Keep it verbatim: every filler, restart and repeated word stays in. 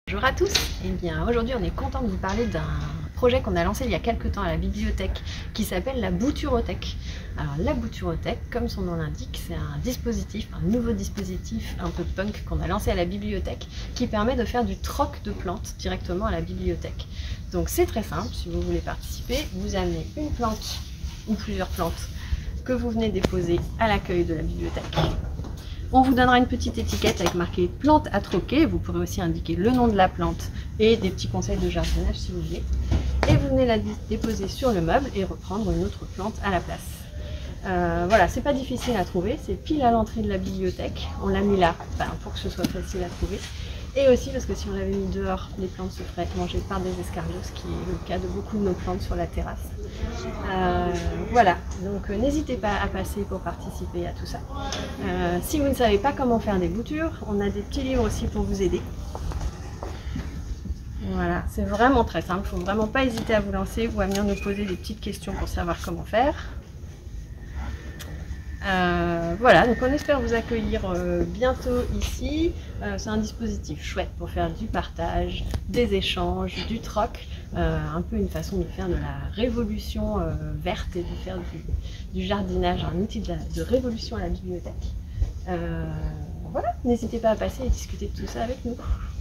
Bonjour à tous, et bien aujourd'hui on est content de vous parler d'un projet qu'on a lancé il y a quelques temps à la bibliothèque qui s'appelle la Bouturothèque. Alors la Bouturothèque, comme son nom l'indique, c'est un dispositif, un nouveau dispositif un peu punk qu'on a lancé à la bibliothèque qui permet de faire du troc de plantes directement à la bibliothèque. Donc c'est très simple, si vous voulez participer, vous amenez une plante ou plusieurs plantes que vous venez déposer à l'accueil de la bibliothèque. On vous donnera une petite étiquette avec marqué plante à troquer. Vous pourrez aussi indiquer le nom de la plante et des petits conseils de jardinage si vous voulez. Et vous venez la déposer sur le meuble et reprendre une autre plante à la place. Euh, voilà, c'est pas difficile à trouver, c'est pile à l'entrée de la bibliothèque. On l'a mis là ben, pour que ce soit facile à trouver. Et aussi parce que si on l'avait mis dehors, les plantes se feraient manger par des escargots, ce qui est le cas de beaucoup de nos plantes sur la terrasse. Euh, voilà, donc euh, n'hésitez pas à passer pour participer à tout ça. Euh, si vous ne savez pas comment faire des boutures, on a des petits livres aussi pour vous aider. Voilà, c'est vraiment très simple, il ne faut vraiment pas hésiter à vous lancer ou à venir nous poser des petites questions pour savoir comment faire. Euh, voilà, donc on espère vous accueillir euh, bientôt ici. Euh, c'est un dispositif chouette pour faire du partage, des échanges, du troc, euh, un peu une façon de faire de la révolution euh, verte et de faire du, du jardinage, un outil de, la, de révolution à la bibliothèque. Euh, voilà, n'hésitez pas à passer et discuter de tout ça avec nous.